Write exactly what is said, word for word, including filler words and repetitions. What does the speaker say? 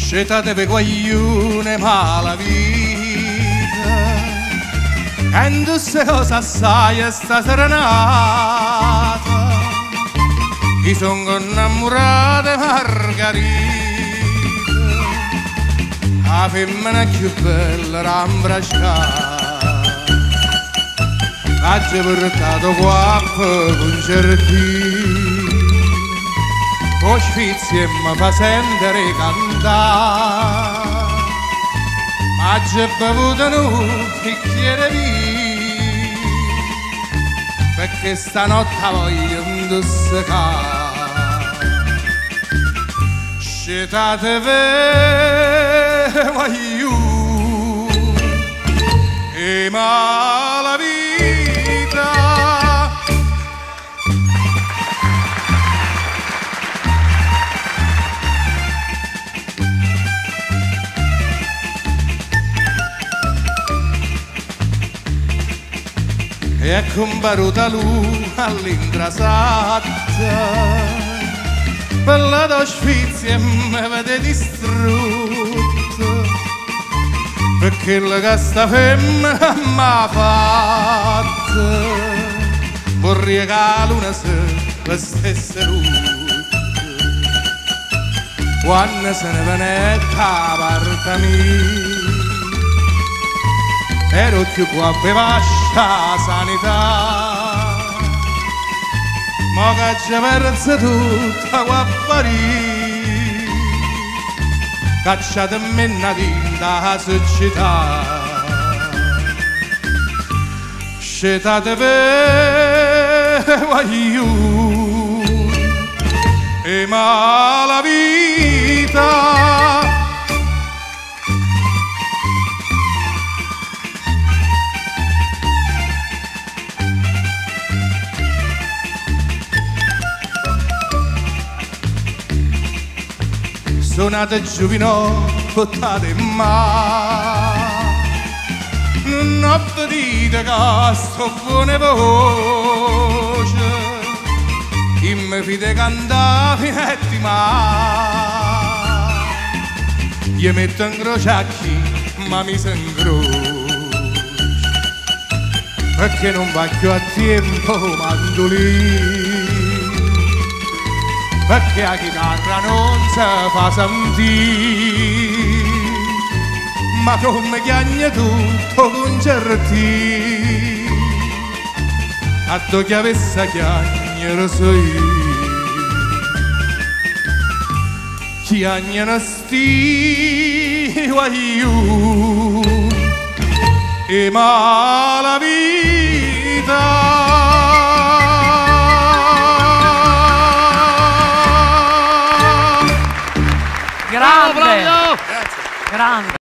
Città deve guaglione ma la vita e tu se cosa assai sta serenata mi sono innamorata Margherita la femmina più bella rambrasciata ha già portato qua concertini con sfizi e mi fa sentire cantare ma già bevuto un bicchiere vino perché stanotte voglio indossicare scetate ve voglio e ma la vita e è comparuta lui all'intrasatta per la tua sfizia mi vede distrutto perché la casta femmina m'ha fatta vorrei che la luna se stesse rotta quando se ne venetta a parte mia ero più qua per vasta sanità ma che ci perse tutta qua a Parigi cacciate me una tinta a società scetate per voglio e ma la vita suonate giovino, buttate in mano non vedete che sto buona voce chi mi fide cantare e ti ma io metto in croce a chi ma mi si incrocia perché non va più a tempo mandolino perché la chitarra non si fa sentire ma come chiagna tutto concerti a tu che avesse chiagna lo so io chiagna sti io e ma la vita grande, grande.